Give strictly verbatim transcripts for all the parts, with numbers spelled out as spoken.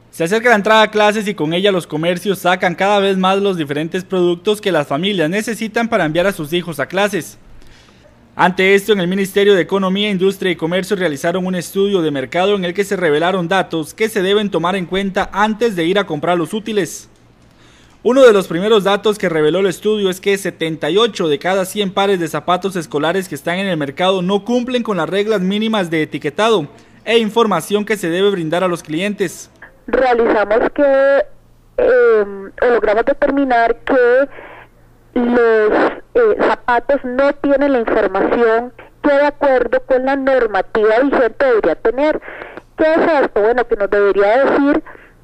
Se acerca la entrada a clases y con ella los comercios sacan cada vez más los diferentes productos que las familias necesitan para enviar a sus hijos a clases. Ante esto, en el Ministerio de Economía, Industria y Comercio realizaron un estudio de mercado en el que se revelaron datos que se deben tomar en cuenta antes de ir a comprar los útiles. Uno de los primeros datos que reveló el estudio es que setenta y ocho de cada cien pares de zapatos escolares que están en el mercado no cumplen con las reglas mínimas de etiquetado e información que se debe brindar a los clientes. Realizamos que eh, logramos determinar que los eh, zapatos no tienen la información que de acuerdo con la normativa vigente debería tener. ¿Qué es esto? Bueno, que nos debería decir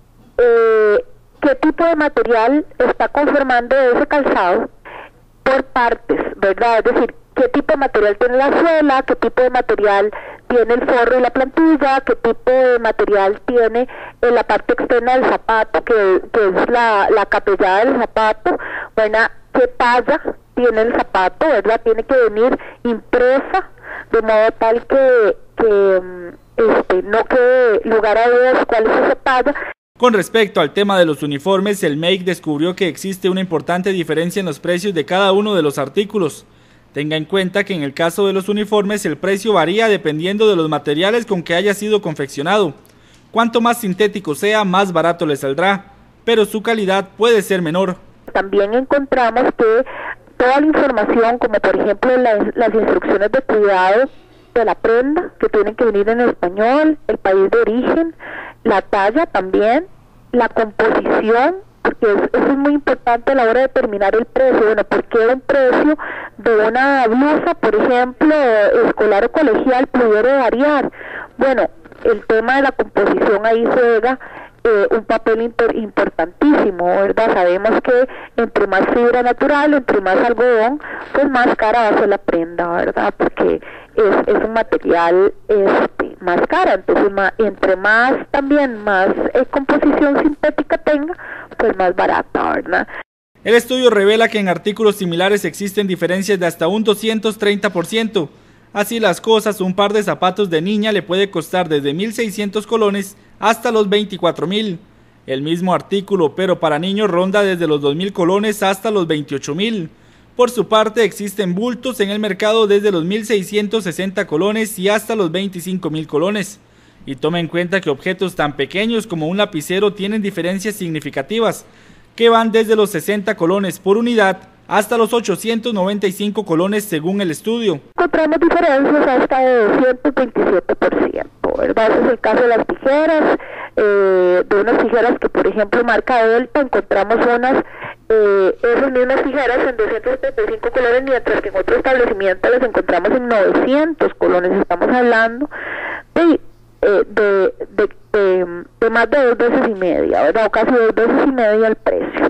eh, qué tipo de material está conformando ese calzado por partes, ¿verdad? Es decir, qué tipo de material tiene la suela, qué tipo de material tiene el forro y la plantilla, qué tipo de material tiene en la parte externa del zapato, que, que es la, la capellada del zapato, bueno, qué talla tiene el zapato, ¿verdad? Tiene que venir impresa de modo tal que, que este, no quede lugar a dudas cuál es esa talla. Con respecto al tema de los uniformes, el M E I C descubrió que existe una importante diferencia en los precios de cada uno de los artículos. Tenga en cuenta que en el caso de los uniformes el precio varía dependiendo de los materiales con que haya sido confeccionado. Cuanto más sintético sea, más barato le saldrá, pero su calidad puede ser menor. También encontramos que toda la información, como por ejemplo las, las instrucciones de cuidado de la prenda, que tienen que venir en español, el país de origen, la talla también, la composición, porque eso es muy importante a la hora de determinar el precio. Bueno, ¿por qué un precio de una blusa, por ejemplo, escolar o colegial pudiera variar? Bueno, el tema de la composición ahí juega eh, un papel impor importantísimo, ¿verdad? Sabemos que entre más fibra natural, entre más algodón, pues más cara va a ser la prenda, ¿verdad? Porque es, es un material este, más cara, entonces más, entre más también más eh, composición sintética tenga, pues más barata, ¿verdad? El estudio revela que en artículos similares existen diferencias de hasta un doscientos treinta por ciento. Así las cosas, un par de zapatos de niña le puede costar desde mil seiscientos colones hasta los veinticuatro mil. El mismo artículo, pero para niños, ronda desde los dos mil colones hasta los veintiocho mil. Por su parte, existen bultos en el mercado desde los mil seiscientos sesenta colones y hasta los veinticinco mil colones. Y tome en cuenta que objetos tan pequeños como un lapicero tienen diferencias significativas, que van desde los sesenta colones por unidad hasta los ochocientos noventa y cinco colones según el estudio. Encontramos diferencias hasta de doscientos veintisiete por ciento, ¿verdad? Ese es el caso de las tijeras, eh, de unas tijeras que por ejemplo marca Delta, encontramos unas, eh, esas mismas tijeras en doscientos setenta y cinco colones, mientras que en otro establecimiento las encontramos en novecientos colones. Estamos hablando de, eh, de, de, de, de más de dos veces y media, ¿verdad? O casi dos veces y media el precio.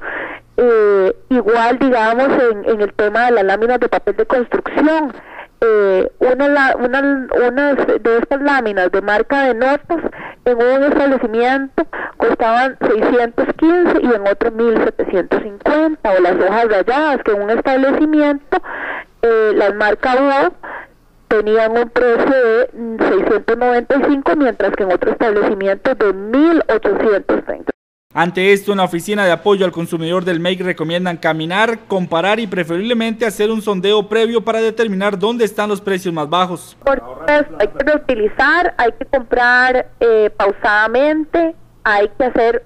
Eh, igual digamos en, en el tema de las láminas de papel de construcción, eh, una, una, unas de estas láminas de marca de notas en un establecimiento costaban seiscientos quince y en otro mil setecientos cincuenta, o las hojas rayadas que en un establecimiento eh, las marcas Word tenían un precio de seiscientos noventa y cinco, mientras que en otro establecimiento de mil ochocientos treinta. Ante esto, en la Oficina de Apoyo al Consumidor del M E I C recomiendan caminar, comparar y preferiblemente hacer un sondeo previo para determinar dónde están los precios más bajos. Por supuesto, hay que reutilizar, hay que comprar eh, pausadamente, hay que hacer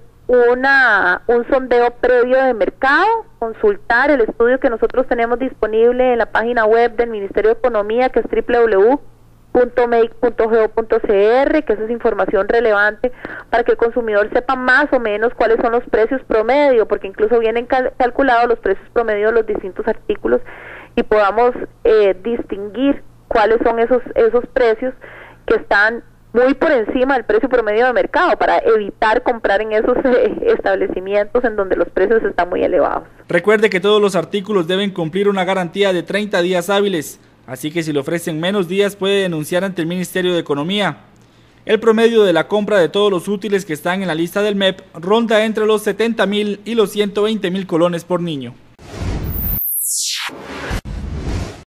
una un sondeo previo de mercado, consultar el estudio que nosotros tenemos disponible en la página web del Ministerio de Economía, que es doble u doble u doble u punto meic punto go punto c r, que esa es información relevante para que el consumidor sepa más o menos cuáles son los precios promedio, porque incluso vienen cal calculados los precios promedio de los distintos artículos y podamos eh, distinguir cuáles son esos esos precios que están muy por encima del precio promedio de mercado, para evitar comprar en esos eh, establecimientos en donde los precios están muy elevados. Recuerde que todos los artículos deben cumplir una garantía de treinta días hábiles. Así que si le ofrecen menos días puede denunciar ante el Ministerio de Economía. El promedio de la compra de todos los útiles que están en la lista del M E P ronda entre los setenta mil y los ciento veinte mil colones por niño.